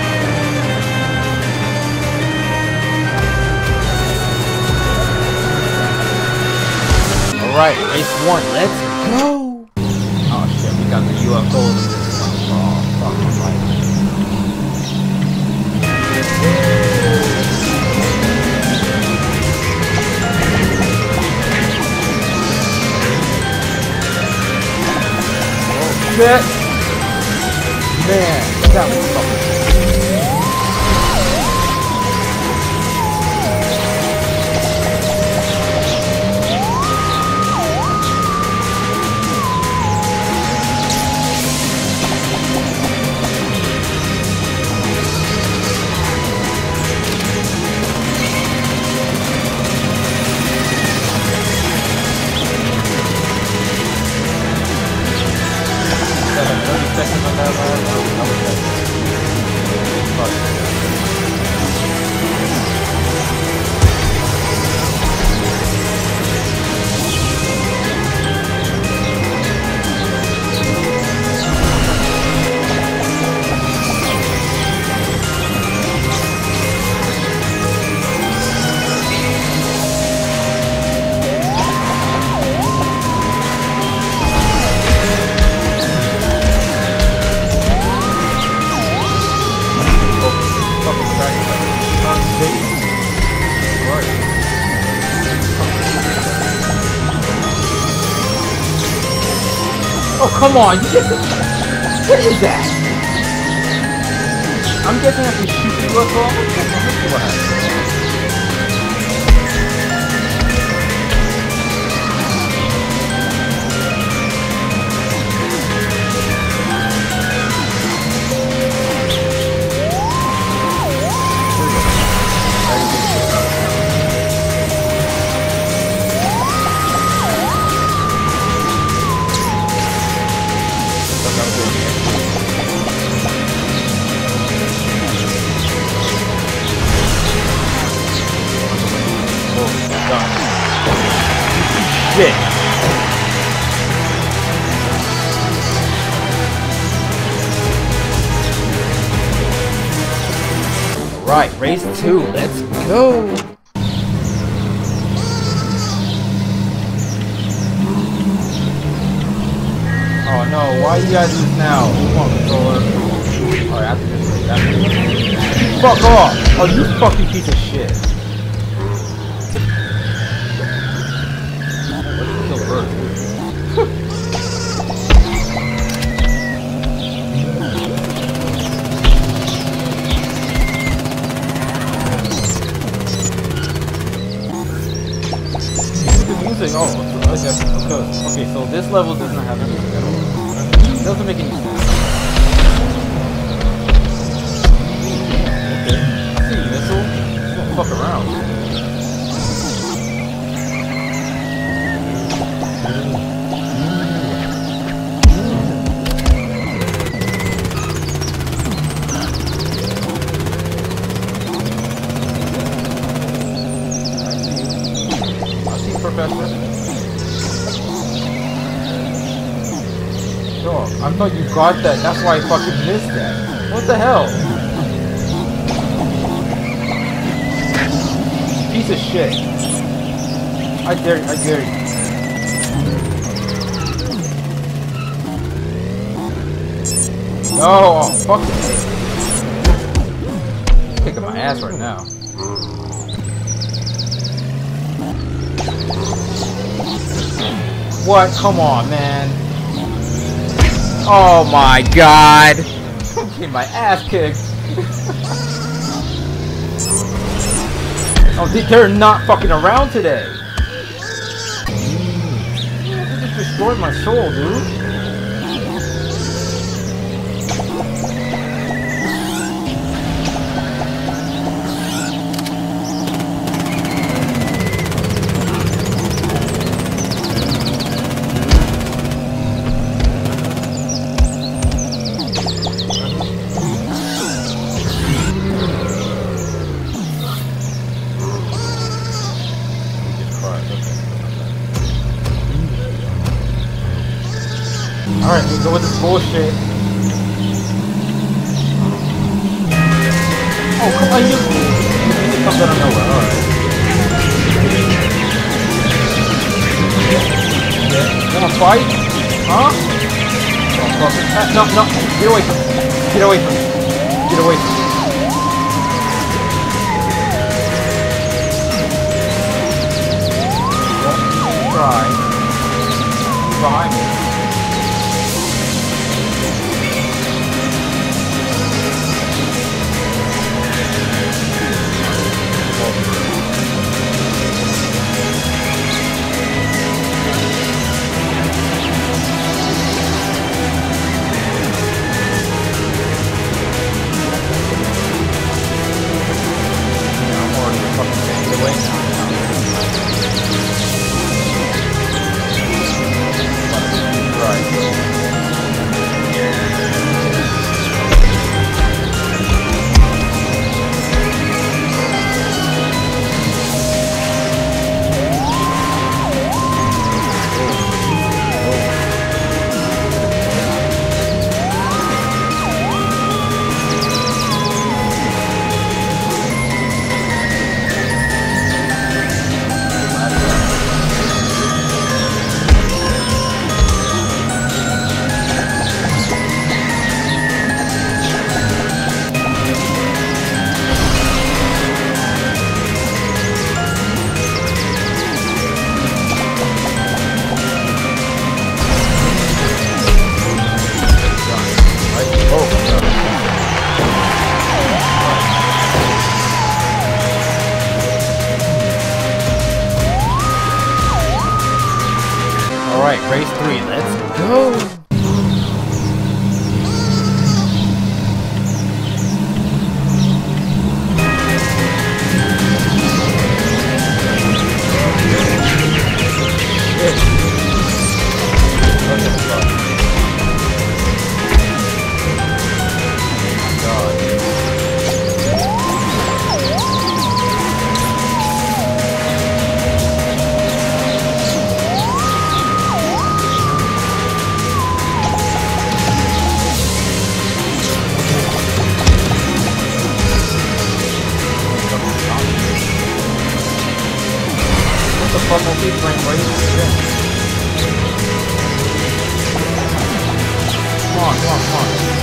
Alright, race one, let's go! Oh shit, we got the U F Os in this one. Oh, fuck, alright. Shit! Man, that was fucking second on that line, I was, I was like, fuck. Oh, come on! What is that? I'm guessing I can shoot you up all. What happened? Shit. Right, race two, let's go. Oh no, why you guys do this now? Come on, controller. Alright, after this race, after this race. Fuck off! Oh, you fucking piece of shit. Music, oh, okay, okay, so this level does not have any music at all. It doesn't make any sense. Okay, see, missile, don't fuck around. Professor. Yo, I thought you got that. That's why I fucking missed that. What the hell? Piece of shit. I dare you. I dare you. Oh, fuck it. Kicking my ass right now. What? Come on, man. Oh my god. I'm getting my ass kicked. Oh, they're not fucking around today. You just destroyed my soul, dude. Alright, we go with this bullshit. Oh, come on, you. It comes out of nowhere, alright. You wanna fight? Huh? Oh, fuck it. Ah, no, no. Get away from me. Get away from me. Get away from me. Don't try. Behind me. Alright, race three, let's go! Multi-frame rate. Come on, come on, come on.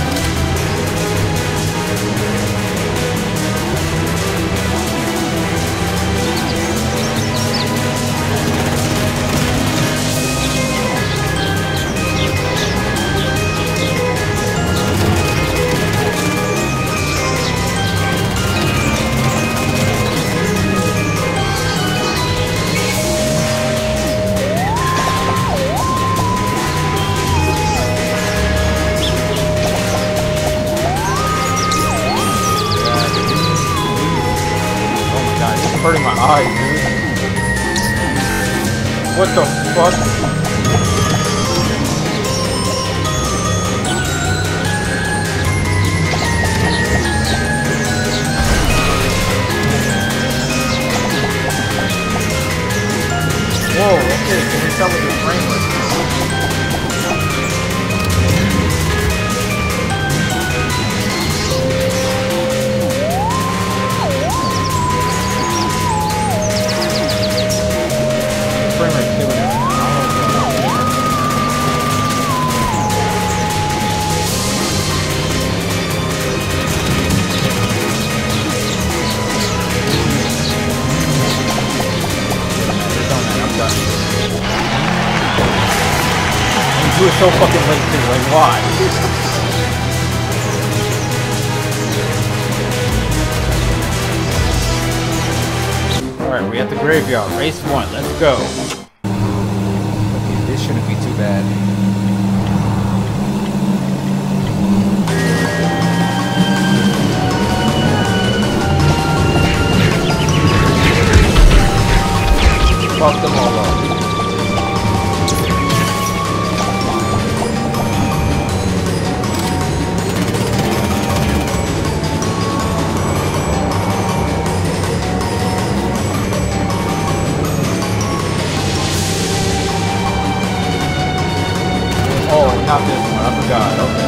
Hurting my eyes, dude. What the fuck? Whoa, okay, can you tell me your frame rate? do it so fucking late too. Like, why? Alright, we at the graveyard. Race one. Let's go. Okay, this shouldn't be too bad. Fuck them all up. Oh, not this one. I forgot. Okay.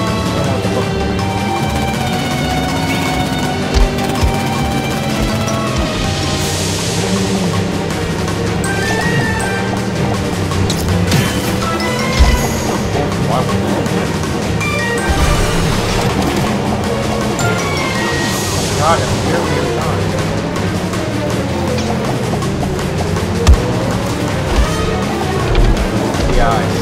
God, it's weird, weird time. The eyes.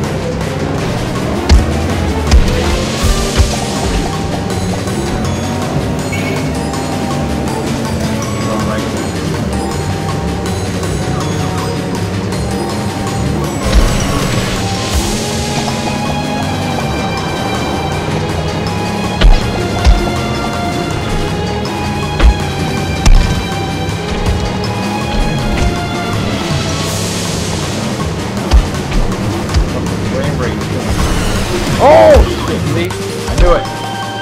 Going right. Oh shit, see? I knew it.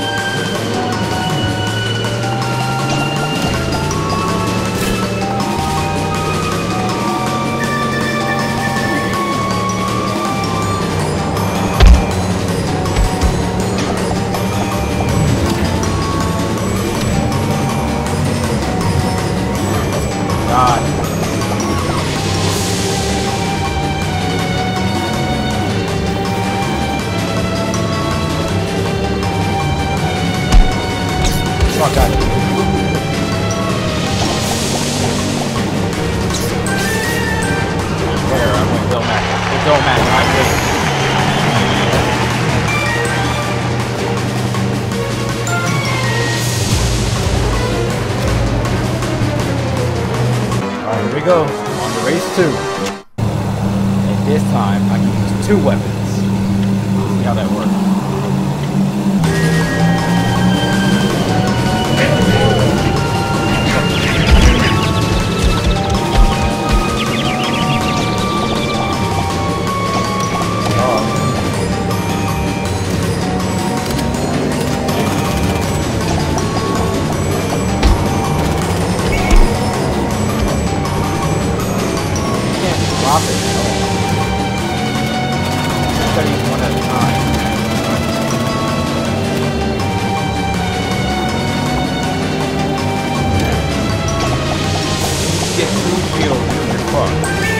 God. Fuck out of here. Whatever, I'm going to go Mac. It don't matter, I'm good. Alright, here we go. On to race two. And this time, I can use two weapons. See how that works. Drop it at all. Gotta use one at a time. Get two shields in your car.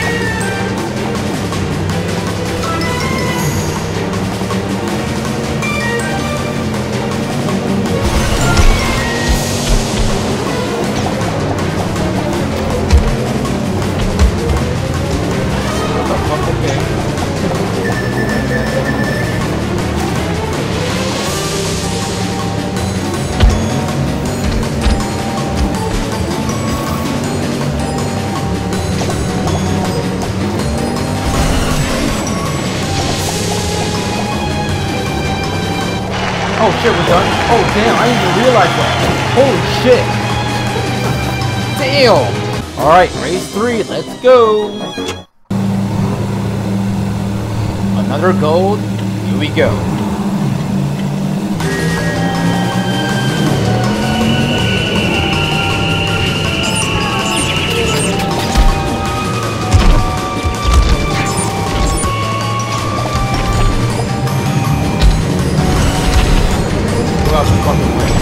Oh shit, we're done? Oh damn, I didn't even realize that. Holy shit. Damn. Alright, race three, let's go. Another gold. Here we go. Go out the fucking way.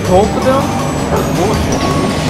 both of them? That's bullshit, dude.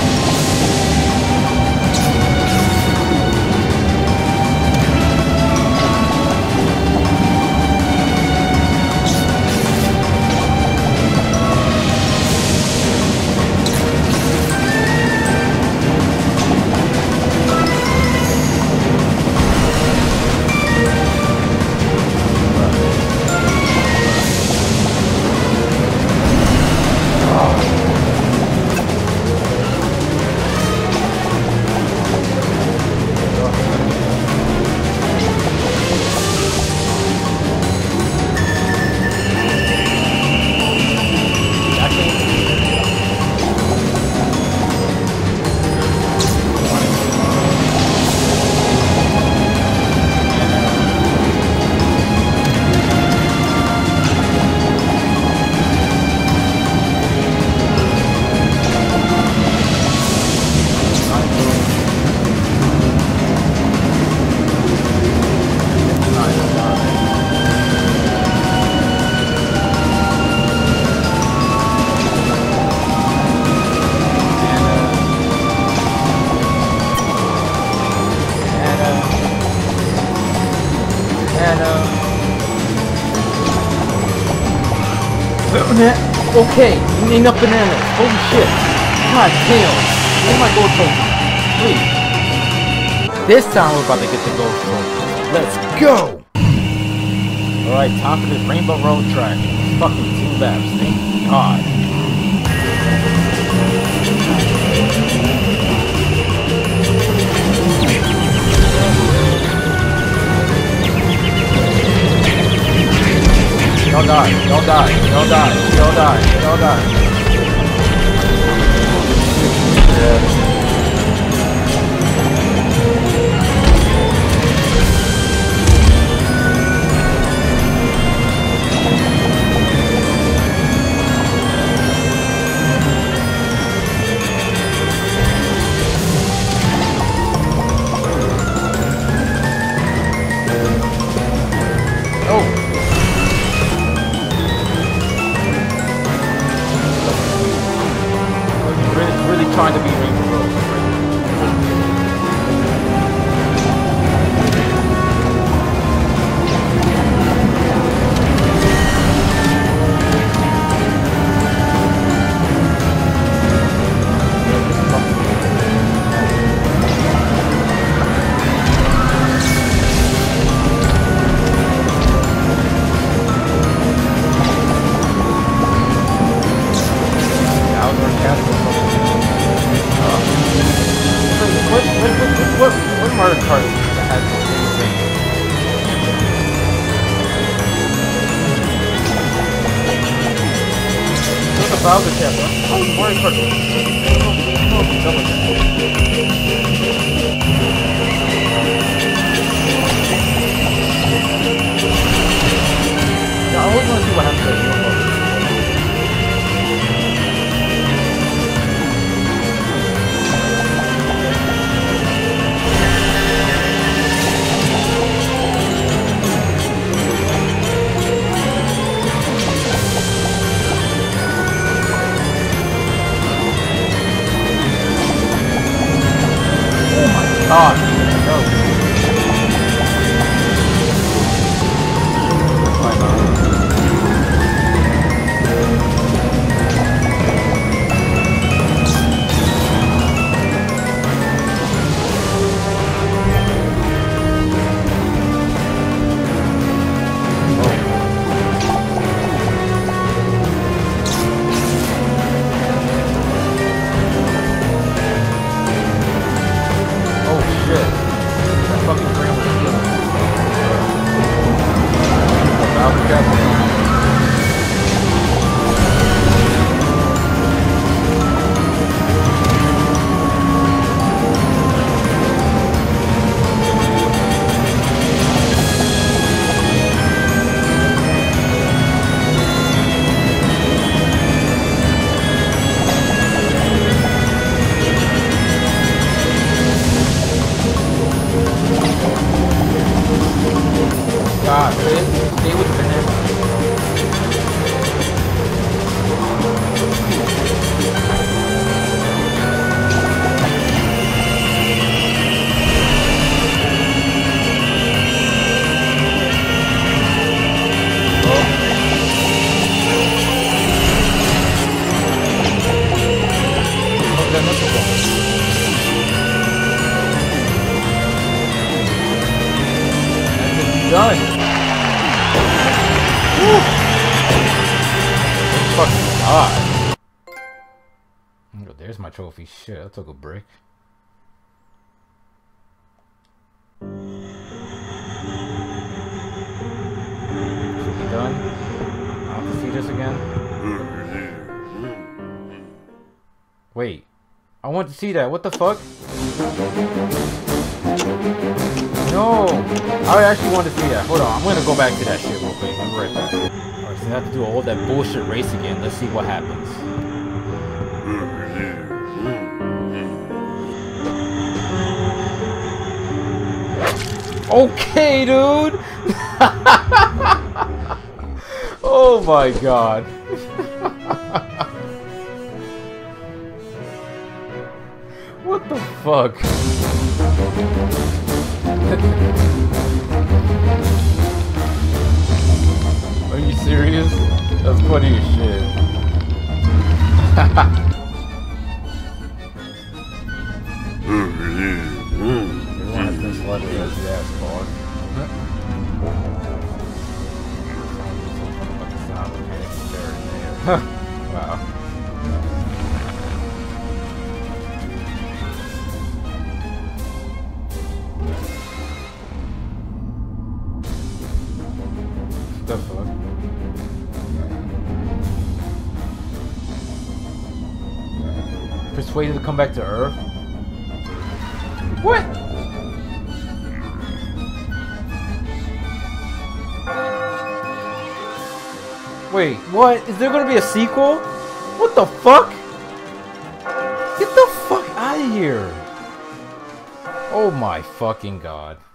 Okay, you need enough bananas. Holy shit. God damn. Where's my gold trophy? Please. This time we're about to get the gold trophy. Let's go! Alright, time for this Rainbow Road track. Fucking two laps, thank God. Don't die, don't die, don't die, don't die, don't die. Yeah. Trying to be Rainbow Road. Bowser Temple. Oh, Mario Kart. Yeah, I always want to see what happens to you. God, no. Bye bye. Oh shit. There's my trophy. Shit, I took a brick. Should be done. I have to see this again. Wait. I want to see that. What the fuck? No! I actually want to see that. Hold on. I'm gonna go back to that shit real quick. I'm right back. Alright, so I have to do all that bullshit race again. Let's see what happens. Okay, dude! Oh my god. What the fuck? Are you serious? That's funny as shit. Everyone has been slaughtered as the ass boss. Wow. What the fuck? Persuaded to come back to Earth? What? Wait, what? Is there gonna be a sequel? What the fuck? Get the fuck out of here! Oh my fucking god.